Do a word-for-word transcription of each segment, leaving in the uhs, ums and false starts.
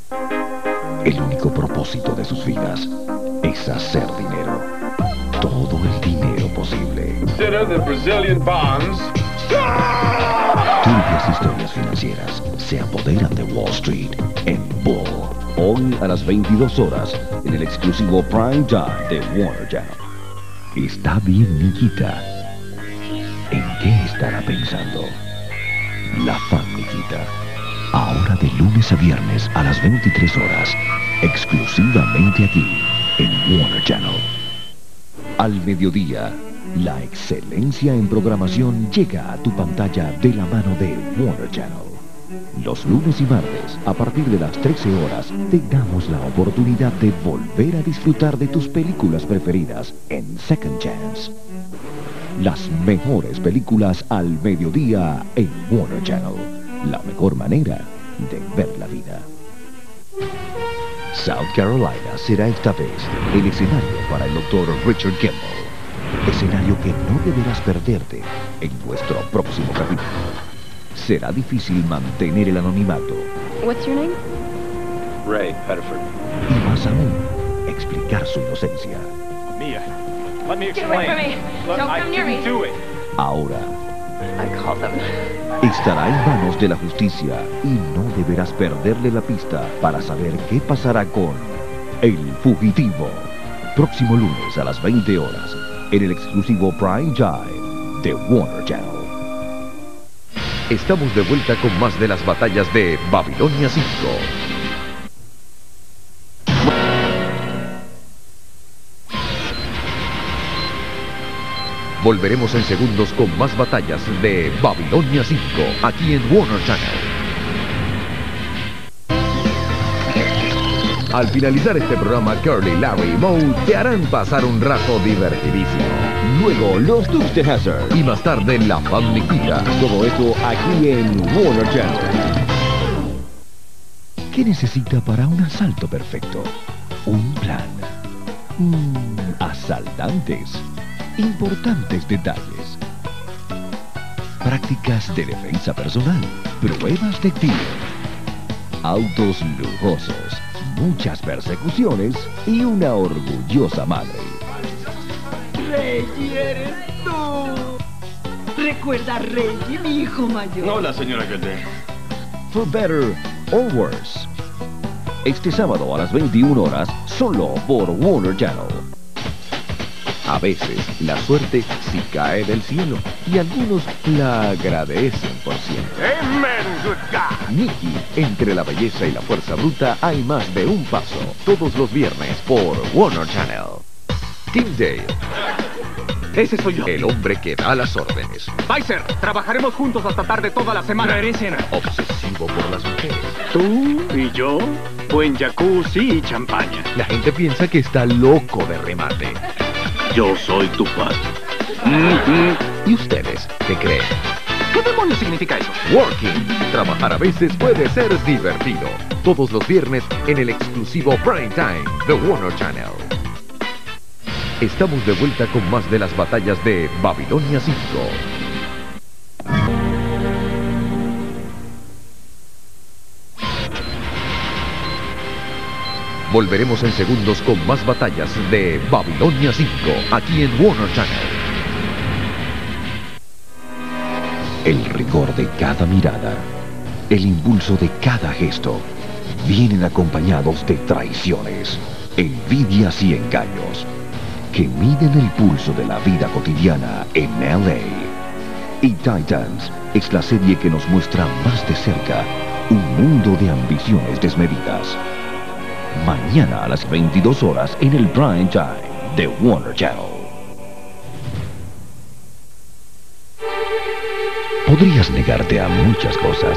El único propósito de sus vidas es hacer dinero. Todo el dinero posible. The Brazilian bonds. Turbias historias financieras se apoderan de Wall Street en Bull. Hoy a las veintidós horas en el exclusivo Prime Time de Warner Channel. Está bien, Nikita. ¿En qué estará pensando? La fan, Nikita. Ahora de lunes a viernes a las veintitrés horas. Exclusivamente aquí en Warner Channel. Al mediodía, la excelencia en programación llega a tu pantalla de la mano de Warner Channel. Los lunes y martes, a partir de las trece horas, te damos la oportunidad de volver a disfrutar de tus películas preferidas en Second Chance. Las mejores películas al mediodía en Warner Channel. La mejor manera de ver la vida. South Carolina será esta vez el escenario para el doctor Richard Kimball. Escenario que no deberás perderte en nuestro próximo capítulo. Será difícil mantener el anonimato. What's your name? Ray Pettiford. Y más aún, explicar su inocencia. Mia, let me Get away explain. from me. Look, Don't I come near didn't me. do it. Ahora, I call them. estará en manos de la justicia y no deberás perderle la pista para saber qué pasará con El Fugitivo. Próximo lunes a las veinte horas en el exclusivo Prime Time de Warner Channel. Estamos de vuelta con más de las batallas de Babilonia cinco. Volveremos en segundos con más batallas de Babilonia cinco, aquí en Warner Channel. Al finalizar este programa, Curly, Larry y Moe te harán pasar un rato divertidísimo. Luego, los Dukes de Hazzard. Y más tarde, la fan Nikita. Todo esto aquí en Warner Channel. ¿Qué necesita para un asalto perfecto? Un plan. Mm, asaltantes. Importantes detalles. Prácticas de defensa personal. Pruebas de tiro. Autos lujosos. Muchas persecuciones y una orgullosa madre. Reggie, eres tú. Recuerda a Reggie, mi hijo mayor. Hola, señora Galdén. For better or worse. Este sábado a las veintiuna horas, solo por Warner Channel. A veces, la suerte sí cae del cielo y algunos la agradecen por siempre. Amen, good God. Nicky, entre la belleza y la fuerza bruta hay más de un paso. Todos los viernes por Warner Channel. Tim Dale. Ese soy yo. El hombre que da las órdenes. Pfizer, trabajaremos juntos hasta tarde toda la semana. Merecen. Obsesivo por las mujeres. Tú y yo, buen jacuzzi y champaña. La gente piensa que está loco de remate. Yo soy tu padre. ¿Y ustedes qué creen? ¿Qué demonios significa eso? Working. Trabajar a veces puede ser divertido. Todos los viernes en el exclusivo Prime Time de Warner Channel. Estamos de vuelta con más de las batallas de Babilonia cinco. Volveremos en segundos con más batallas de Babilonia cinco, aquí en Warner Channel. El rigor de cada mirada, el impulso de cada gesto, vienen acompañados de traiciones, envidias y engaños, que miden el pulso de la vida cotidiana en L A. Y Titans es la serie que nos muestra más de cerca un mundo de ambiciones desmedidas. Mañana a las veintidós horas en el Prime Time de Warner Channel. Podrías negarte a muchas cosas.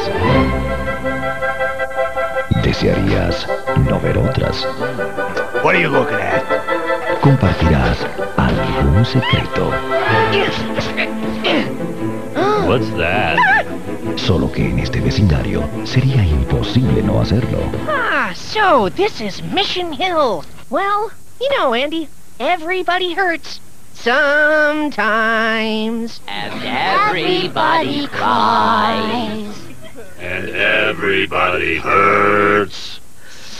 Desearías no ver otras. What are you looking at? Compartirás algún secreto. What's that? Solo que en este vecindario sería imposible no hacerlo. Ah, so this is Mission Hill. Well, you know, Andy, everybody hurts. Sometimes. And everybody cries. And everybody hurts.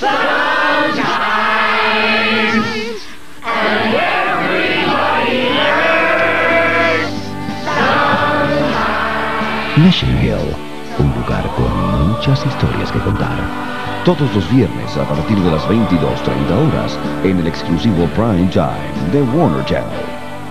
Mission Hill, un lugar con muchas historias que contar. Todos los viernes a partir de las veintidós treinta horas en el exclusivo Prime Time de Warner Channel.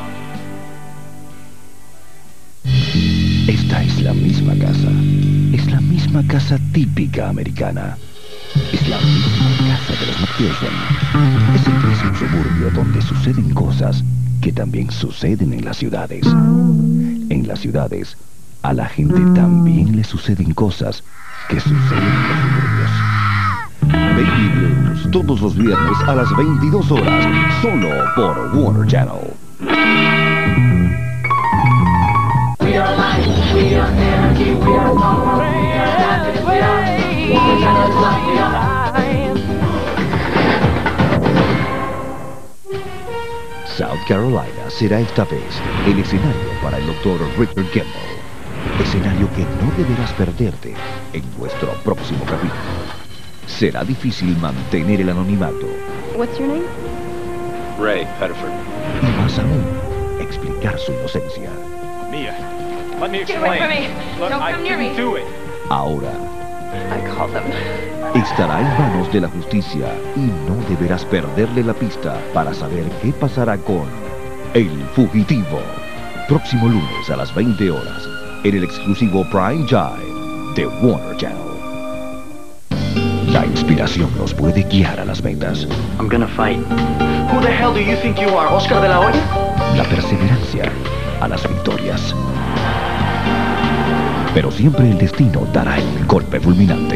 Esta es la misma casa. Es la misma casa típica americana. Es la misma casa de los McPherson. Es el mismo suburbio donde suceden cosas que también suceden en las ciudades. En las ciudades, a la gente también le suceden cosas que suceden en los suburbios. Baby Blues, todos los viernes a las veintidós horas, solo por Warner Channel. We are life, we are energy, we are power, we are happiness, we are Warner Channel is life, we are South Carolina será esta vez el escenario para el doctor Richard Kimball. Escenario que no deberás perderte en nuestro próximo capítulo. Será difícil mantener el anonimato. What's your name? Ray Pettiford. Y más aún, explicar su inocencia. Mia, let me Get away explain. from me. Look, Don't I come near didn't me. do it. Ahora, I call them. estará en manos de la justicia y no deberás perderle la pista para saber qué pasará con El Fugitivo. Próximo lunes a las veinte horas en el exclusivo Prime Time de Warner Channel. La inspiración nos puede guiar a las metas. I'm gonna fight. Who the hell do you think you are, Oscar de la Hoya? La perseverancia a las victorias. Pero siempre el destino dará el golpe fulminante.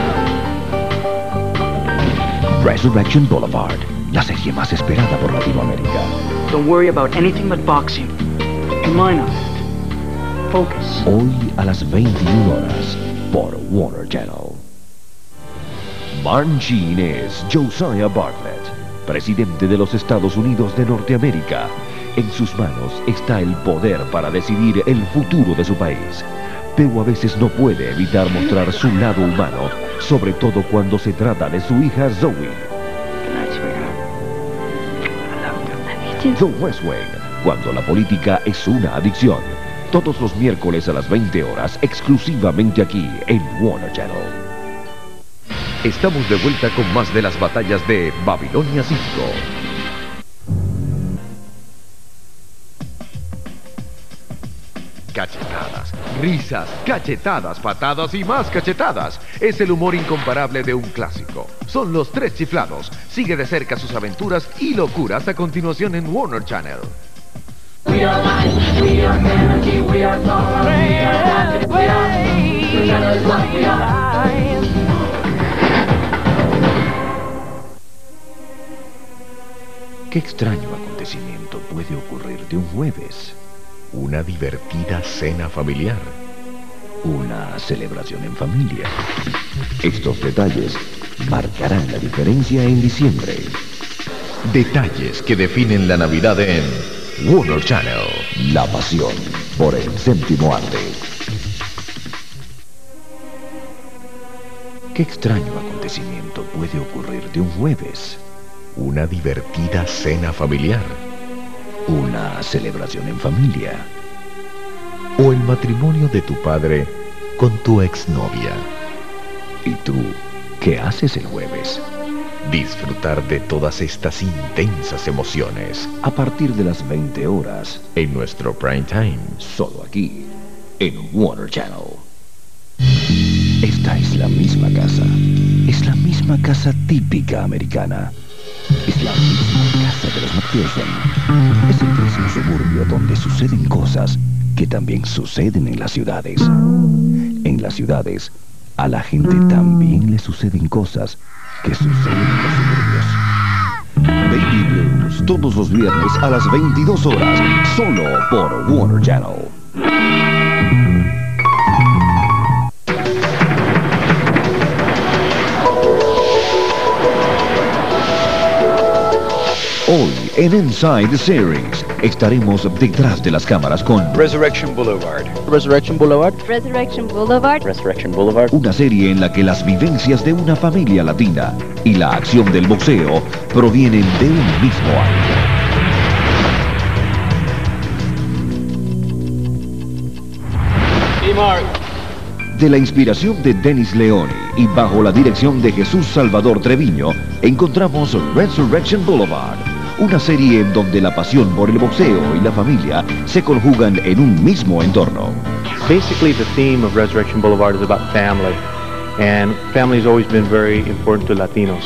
Resurrection Boulevard, la serie más esperada por Latinoamérica. Don't worry about anything but boxing. And mind on it. Focus. Hoy a las veintiuna horas por Warner Channel. Martin Sheen es Josiah Bartlett, presidente de los Estados Unidos de Norteamérica. En sus manos está el poder para decidir el futuro de su país. Pero a veces no puede evitar mostrar su lado humano, sobre todo cuando se trata de su hija Zoe. Good night, sweetheart. I love you. Me too. The West Wing, cuando la política es una adicción. Todos los miércoles a las veinte horas, exclusivamente aquí en Warner Channel. Estamos de vuelta con más de las batallas de Babilonia cinco. Cachetadas, risas, cachetadas, patadas y más cachetadas. Es el humor incomparable de un clásico. Son los Tres Chiflados. Sigue de cerca sus aventuras y locuras a continuación en Warner Channel. We are life, we are energy, we are power, we are happiness, we are Warner Channel is life, we are ¿Qué extraño acontecimiento puede ocurrir de un jueves? Una divertida cena familiar. Una celebración en familia. Estos detalles marcarán la diferencia en diciembre. Detalles que definen la Navidad en Warner Channel. La pasión por el séptimo arte. ¿Qué extraño acontecimiento puede ocurrir de un jueves? Una divertida cena familiar. Una celebración en familia. O el matrimonio de tu padre con tu exnovia. ¿Y tú qué haces el jueves? Disfrutar de todas estas intensas emociones A partir de las veinte horas, en nuestro prime time. solo aquí, en Warner Channel. Esta es la misma casa. Es la misma casa típica americana. Es la misma casa de los McPherson. Es el mismo suburbio donde suceden cosas que también suceden en las ciudades. En las ciudades, a la gente también le suceden cosas que suceden en los suburbios. Baby Blues, todos los viernes a las veintidós horas, solo por Warner Channel. Hoy en Inside the Series estaremos detrás de las cámaras con Resurrection Boulevard. Resurrection Boulevard. Resurrection Boulevard. Resurrection Boulevard. una serie en la que las vivencias de una familia latina y la acción del boxeo provienen de un mismo año. E-Mark. De la inspiración de Dennis Leone y bajo la dirección de Jesús Salvador Treviño, encontramos Resurrection Boulevard, una serie en donde la pasión por el boxeo y la familia se conjugan en un mismo entorno. Basically, the theme of Resurrection Boulevard is about family, and family has always been very important to Latinos.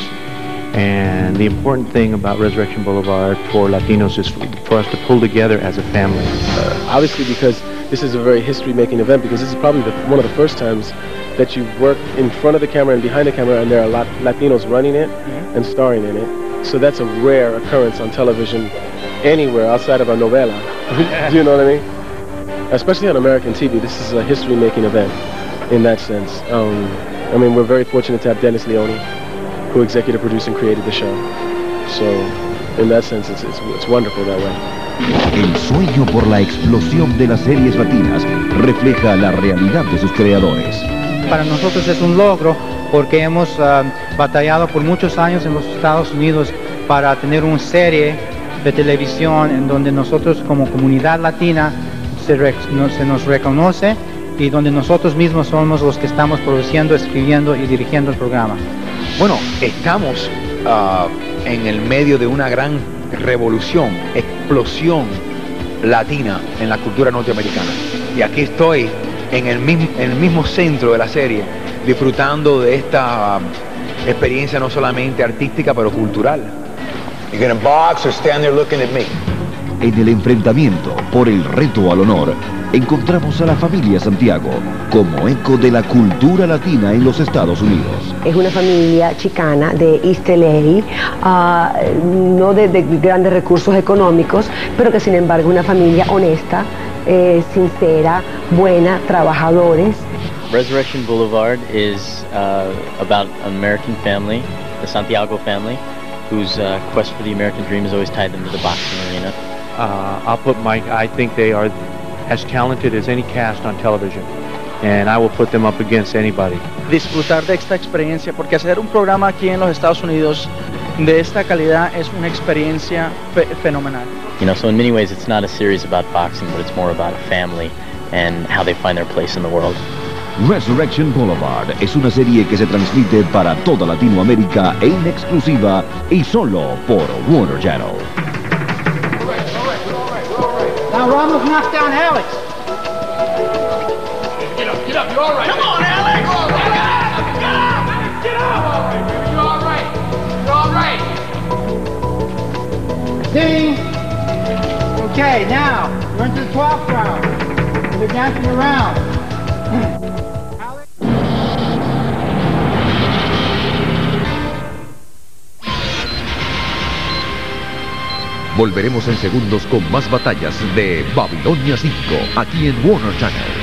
And the important thing about Resurrection Boulevard for Latinos is for us to pull together as a family. Uh, obviously, because this is a very history-making event, because this is probably the, one of the first times that you work in front of the camera and behind the camera, and there are a lot Latinos running it mm-hmm. and starring in it. So that's a rare occurrence on television anywhere outside of a novela. Do you know what I mean? Especially on American T V, this is a history-making event in that sense. Um, I mean, we're very fortunate to have Dennis Leone, who executive produced and created the show. So, in that sense, it's, it's, it's wonderful that way. El sueño por la explosión de las series latinas refleja la realidad de sus creadores. Para nosotros es un logro porque hemos uh, batallado por muchos años en los Estados Unidos para tener una serie de televisión en donde nosotros como comunidad latina se, re, no, se nos reconoce y donde nosotros mismos somos los que estamos produciendo, escribiendo y dirigiendo el programa. Bueno, estamos uh, en el medio de una gran revolución, explosión latina en la cultura norteamericana. Y aquí estoy en el mismo, en el mismo centro de la serie, disfrutando de esta uh, experiencia no solamente artística, pero cultural. You gonna box or stand there looking at me? En el enfrentamiento por el reto al honor, encontramos a la familia Santiago como eco de la cultura latina en los Estados Unidos. Es una familia chicana de East L A, uh, no de, de grandes recursos económicos, pero que sin embargo es una familia honesta, eh, sincera, buena, trabajadores. Resurrection Boulevard is uh, about an American family, the Santiago family, whose uh, quest for the American dream has always tied them to the boxing arena. Uh, I'll put Mike, I think they are as talented as any cast on television, and I will put them up against anybody. Disfrutar de esta experiencia, porque hacer un programa aquí en los Estados Unidos de esta calidad es una experiencia fe fenomenal. You know, so in many ways it's not a series about boxing, but it's more about a family and how they find their place in the world. Resurrection Boulevard es una serie que se transmite para toda Latinoamérica en exclusiva y solo por Warner Channel. Now Ramos knocked down Alex. Get up, get up, you're all right. Come on, Alex! You're all right. Get up! Get up! Get up! All right, baby, you're all right. You're all right. Ding! Okay, now, we're into the twelfth round. We're dancing around. Volveremos en segundos con más batallas de Babilonia cinco, aquí en Warner Channel.